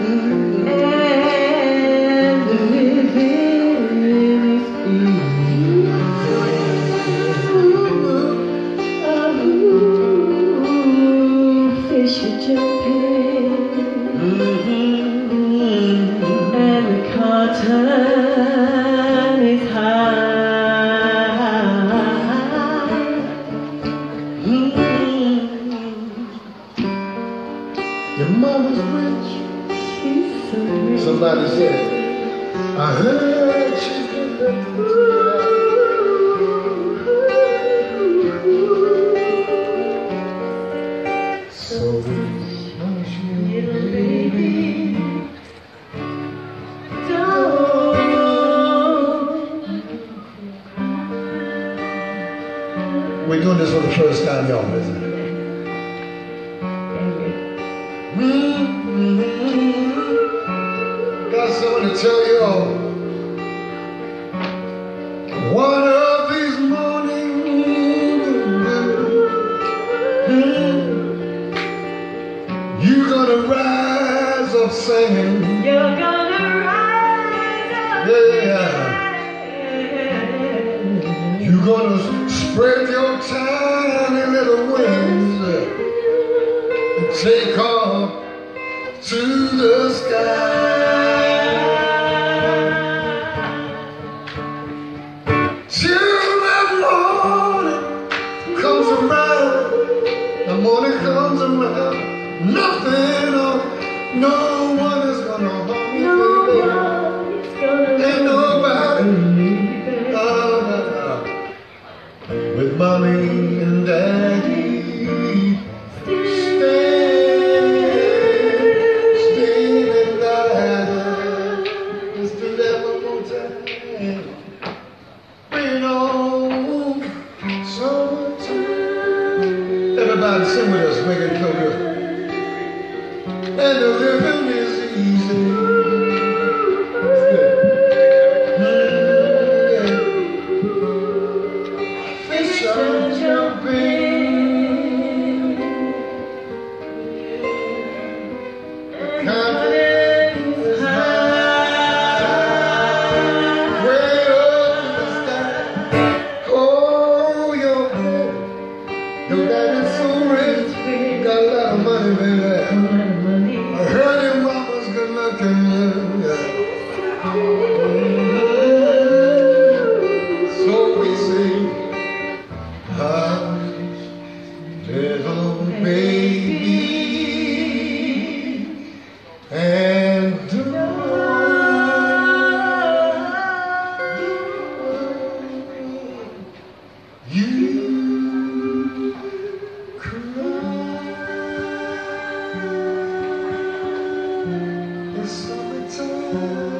and living is easy. Fish are jumping, and the cotton is high. Your mama's rich. She's so rich. Somebody said, I heard she did that. So hush, Little baby, don't. we're doing this for the first time, y'all, isn't it? Got something to tell you all. One of these mornings, you're gonna rise up singing. You're gonna rise up. Yeah. You're gonna spread your tiny little wings and take off to the sky. Till that morning comes around, the morning comes around, nothing or no one is gonna harm you, baby. Ain't nobody. With mommy and daddy, stay and die. Let's do that one more time. Bring it on, summertime. Everybody sing with us, make it feel good. And the living is easy. Fish are jumping, confidence is high, way up in the sky. Oh, your daddy's so rich, got a lot of money, baby. I heard your mama's good looking, yeah. So we sing. Hush, little baby, and don't you cry. It's summertime.